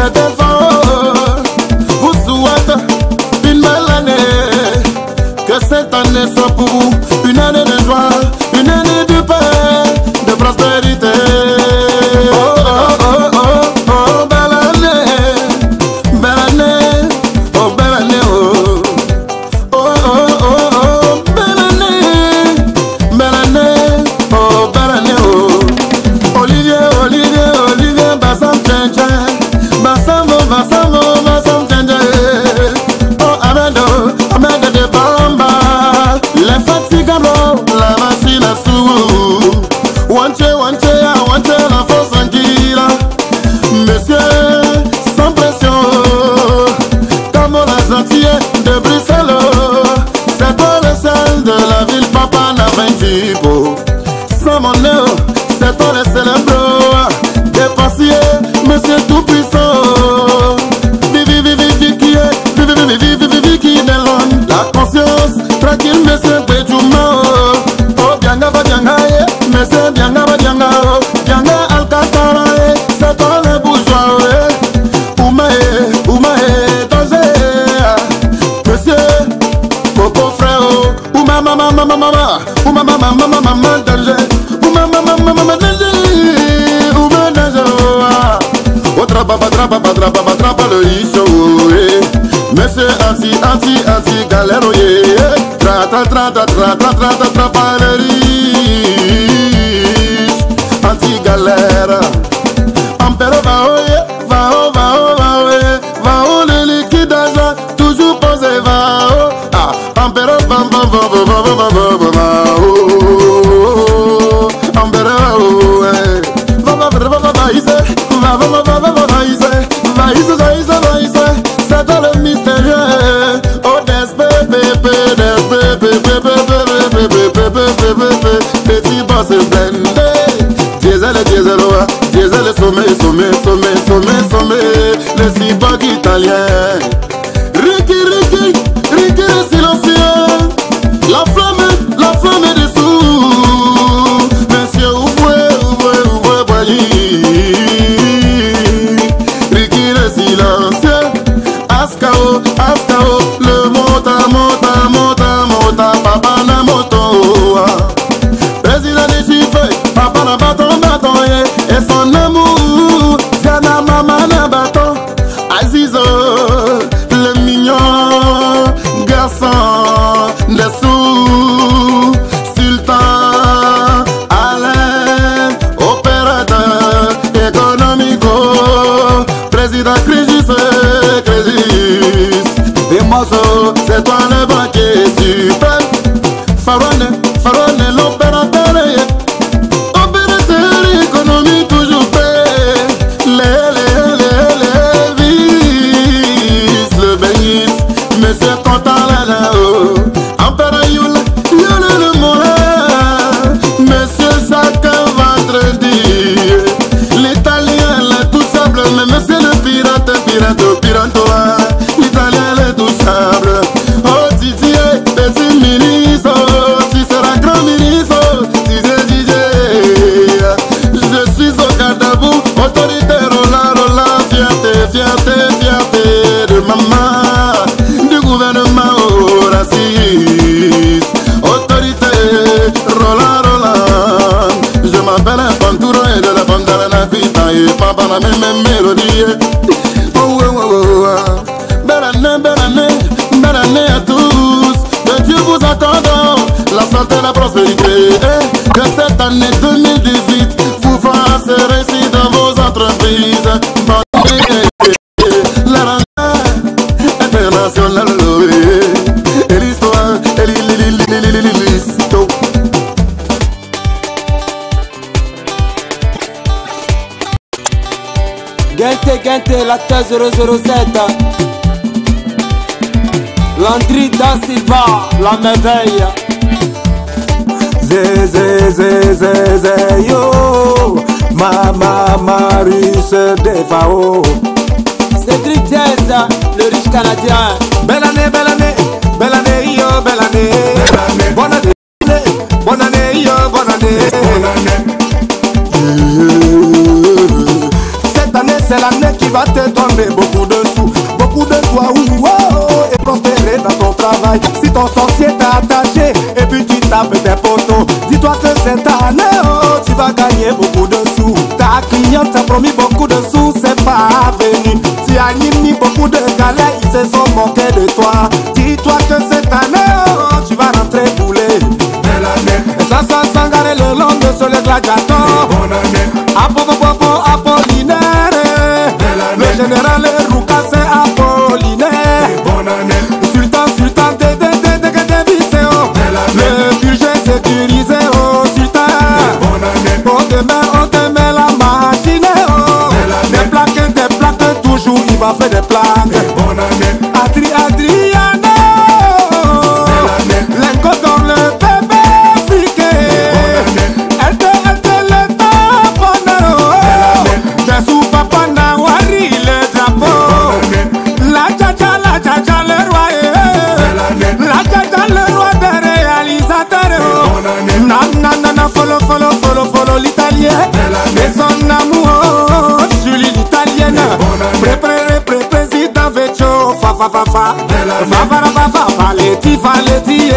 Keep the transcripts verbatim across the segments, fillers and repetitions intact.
cet enfant vous souhaite une belle année. Que cette année soit pour vous une année de joie, une année de paix, de prospérité. Oh, oh, oh, oh, oh, belle année, belle année, oh, belle année, oh. Oh, oh, oh, oh, belle année, belle année, oh, belle année, oh. Olivier, Olivier, Olivier, Bassam Tchenche, Bassam, Bassam, Bassam Tchenche. Oh, Amado, Amado de Bamba, les fatigabos, la machine à sous. Wanche, wanche, wanche, la force tranquille. Monsieur, sans pression, comme la gentille de Bruxelles. C'est toi le seul de la ville, papa n'a vingt beau. Sans mon nez, c'est toi le célèbre dépassier, monsieur tout puissant. Vivi, vivi, vivi, qui est, vivi, vivi, vivi, vivi, qui est l'homme. La conscience, tranquille, monsieur Péjouma. Oh, bianga, va, bianga, monsieur, bianga, va, bianga, bianga, Alcatara, c'est toi le bourgeois. Oumae, oumae, danger, monsieur. Coco frère, ou maman, maman, maman, maman, ou maman, maman, maman, maman, danger, ou maman, maman, maman, danger, ou maman, danger. Oh, trapa, trapa, trapa, trapa, le iso, monsieur anti, anti, anti, galère, yeah. Tra, tra, tra, tra, tra, tra, tra, tra, trapa, le riche, anti, galère. Ampero, va, oh, yeah, va, oh, va, oh, va, oh, yeah, va, oh, le liquide, toujours posé, va, oh. Ampero, bam, bam, bam, bam, bam, bam, bam, bam, bam, oh, Ampero, oh, eh. Va, va, va, va, va, va, ise, va, va, va, va, va, va, va, ise, va, ise, va, ise, va, ise, c'est dans le mystérieux. Oh, des bébé, bébé, des bébé, bébé, bébé, bébé, bébé, bébé, petit boss blindé. Diesel, diesel, oh, diesel, sommet, sommet, sommet, sommet, sommet, le cyborg italien. Ricky, Ricky, Ricky le silencieux, la flamme, la flamme est dessous. Monsieur, ouvrez, ouvrez, ouvrez, voyez. Ricky le silencieux, Ascao, Ascao, le mota, mota, mota, mota, papa na moto. Président des chiffres, papa na bâton, bâton, yeah. Et son amour, Diana, maman na bâton. Azizo, le mignon garçon dessous, sultan, Alain, opérateur économico, président Crégis, Crégis. Et Mozo, c'est toi le banquier super. Farone, Farone, l'opérateur, opérateur économique toujours paix. Les, les, les, les vis, le bénis, monsieur content là-haut. Empère Yule, Yule le moulin, monsieur chaque vendredi. L'italien l'intouchable, mais monsieur le pirate, pirate, pirate, l'italien l'intouchable. Oh Didier, petit ministre, tu seras grand ministre, Didier, Didier. Je suis au Cadabou, autorité, Rola, Rola, fierté, fierté, fierté de maman, du gouvernement au raciste. Autorité, Rola, Rola. Je m'appelle un pantouro et de la bande de la pita et papa la même mélodie. Oh, oh, oh, oh. Belle année, belle année, belle année à tous. Que Dieu vous accorde la santé et la prospérité. Que cette année deux mille dix-huit vous fasse réussir dans vos entreprises. La rentrée internationale et l'histoire et l'histoire. Gente, gente, la T zéro zéro sept. Landry da Silva, la merveille. Zé, zé, zé, zé, zé, yo. Mama, Maurice Defao. Cédric Diaz, le riche canadien. Belle année, belle année, belle année, yo, belle année. Bonne année, bonne année, yo, bonne année. Cette année, c'est l'année qui va te donner. ramener beaucoup de sous, beaucoup de joie, oh, oh, et prospérer dans ton travail. Si ton sorcier t'a attaché et puis tu tapes des poteaux, dis-toi que cette année, oh, tu vas gagner beaucoup de sous. Ta cliente t'a promis beaucoup de sous, c'est pas venu. Tu as mis beaucoup de galets, ils se sont moqués de toi. Dis-toi que cette année, oh, tu vas rentrer bouler. Belle année. Et ça, ça s'engarer le long de ce le gladiateur. Bonne année. Apopopopo, Apollinaire. Le général Rouka, c'est Apollinaire. Bonne année. Sultan, sultan, de de de de de de vicéo. Le budget sécurisé, oh sultan. Bonne année. On te met, on te met la machine, oh. Des plaques, des plaques, toujours il va faire des plaques. Bonne année. Adri, Adriano. L'inco dans le bébé friqué. Elle te, elle te le taponero. Des sous papa Nawari le drapeau. La chacha, la chacha le roi. La chacha le roi des réalisateurs. Nana, nana, follow, follow, follow, follow l'italien. Et son amour, Julie l'italienne. Pré-pré, pré-président Vecchio. Fa, fa, fa, fa. Fa, fa, fa, fa, Valetti, Valetti.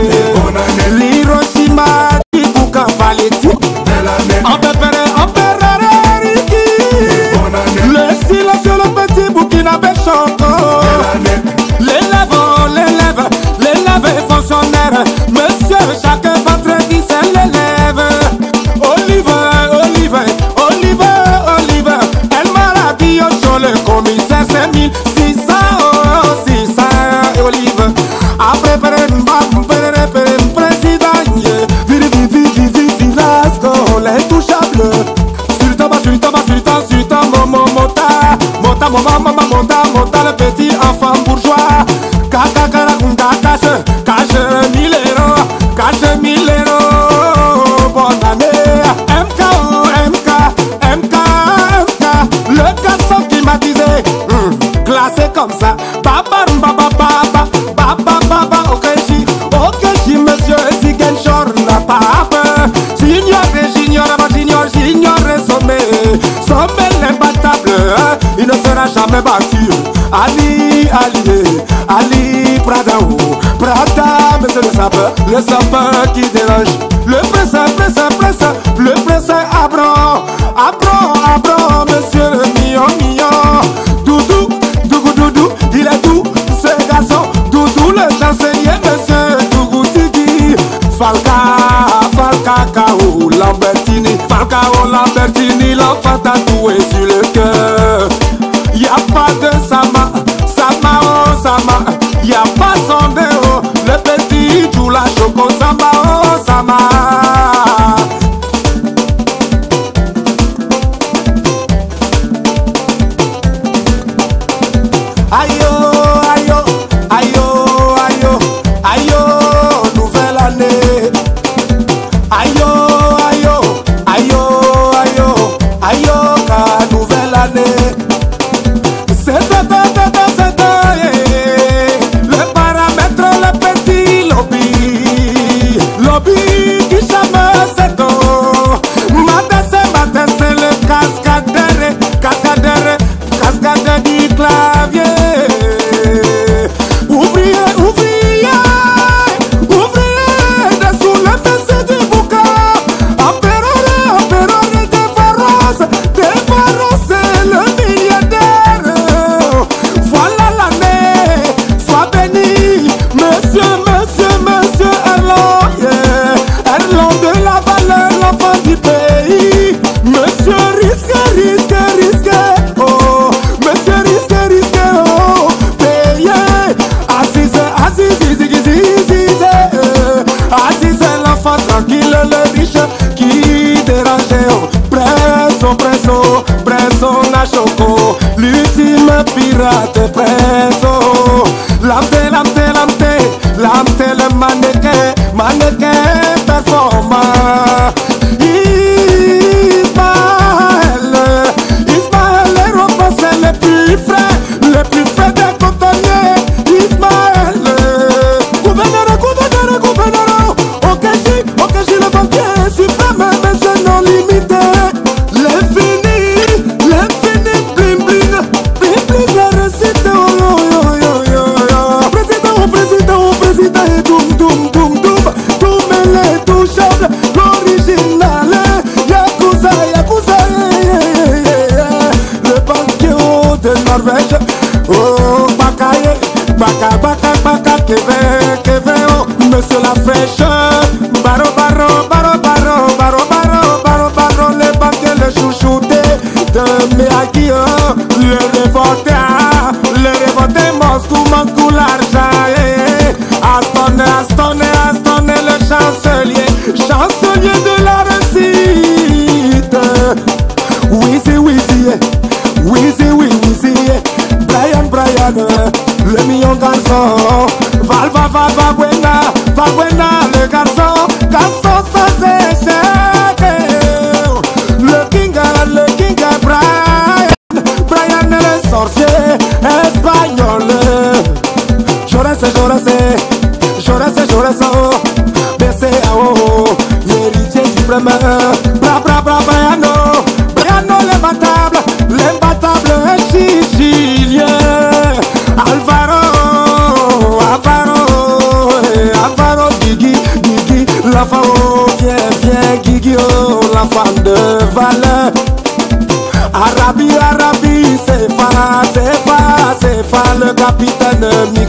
L'Hiroshima, Ibuka, Valetti. Empéré, empéré, Riki. Le silence, le petit Burkinabé Choco. L'élève, l'élève, l'élève est fonctionnaire. Monsieur, chaque vendredi, c'est l'élève. Olive, Olive, Olive, Olive. Elle m'a dit au show, le commissaire, c'est mille six cents, oh, six cents, et Olive. Après, président, vivi, vivi, vivi, vilasco, l'intouchable. Sultan, sultan, sultan, sultan, momo, mota. Mota, moma, mama, mota, mota, le petit enfant bourgeois. Kaka, karakunda, cache, cache mille euros, cache mille euros. Bonne année. M K, M K, M K, M K. Le garçon climatisé, hmm, classé comme ça. Baba, baba, baba, baba, baba, Okechi, Okechi, monsieur Ziguinchor n'a pas peur. J'ignore, j'ignore, j'ignore, j'ignore, sommet, sommet l'imbattable, hein, il ne sera jamais battu. Ali, Ali, Ali, Pradaou, Prada, monsieur le sapeur, le sapeur qui dérange. Le prince, prince, prince, le prince Abron, Abron, Abron, monsieur le mignon, mignon. Doudou, doudou, doudou, il est doux, ce garçon. Doudou, le chancelier, monsieur Dougou Tigui. Falca, Falca, Kao, Lambertini, Falcao, Lambertini, l'enfant tatoué sur le cœur. Y'a pas de Sama, Sama, oh Sama, y'a pas son déo, le petit joue la choco, Sama, oh Sama. Ayo, ayo, ayo, ayo, ayo, nouvelle année. Ayo, ayo, ayo, ayo, ayo, ka nouvelle année. C'est le paramètre, le petit lobby, lobby qui chame c'est tout. Matesse, matesse, le cascadere, cascadere, cascadere du clavier. Ouvrier, ouvrier, ouvrier, dessous le messie du bouca. Empereur, empereur des Pharos, des Pharos, c'est le milliardaire. Voilà l'année, sois béni, monsieur, monsieur, monsieur Erlon, yeah. Erlon de la valeur, l'enfant du pays. Monsieur risque, risque, risque, oh, monsieur risque, risque, oh, payé. Assise, assise, assise, assise, assise, l'enfant tranquille, le riche qui dérangeait, oh. Presso, presso, presso, na choco, l'ultime pirate, presso. Lamte, lamte, lamte, lamte, le mannequin, mannequin performant. Ismaël, Ismaël, les repas, c'est les plus frais, les plus frais des cotonniers. Ismaël, gouverneur, gouverneur, gouverneur, Okechi, Okechi, le banquier suprême, monsieur non limité. L'infini, l'infini, bling, bling, bling, Baka, baka, baka, Kevin, Kevin, oh, monsieur la fraîcheur. Baro, baro, baro, baro, baro, baro, baro, baro, les banquiers, les chouchoutés de Miyagi, oh, le révolté, ah, le révolté, Moscou, Moscou, l'argent, eh, Aston, Aston, Aston, le chancelier, chancelier de la réussite. Wheezy, Wheezy, Wheezy, Wheezy, Brian, Brian, le million garçon. Val, va, va, va, buena, va, buena, le garçon, garçon sans échec. Le king, le king, Brian, Brian le sorcier espagnol. J'aurais, j'aurais, j'aurais, j'aurais, B C A O, l'héritier suprême. Bra, bra, bra, Briano, Briano l'imbattable, l'imbattable sicilien. Alvaro, Alvaro, Alvaro, Guigui, Guigui, la femme, viens, viens, Guigui, oh, la femme de valeur. Arabi, Arabi, c'est pas, c'est pas, c'est pas le capitaine.